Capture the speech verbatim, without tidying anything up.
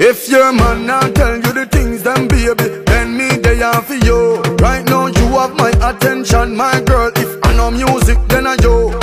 If your man not tell you the things, then baby, then me they are for you. Right now you have my attention, my girl. If I know music, then I yo.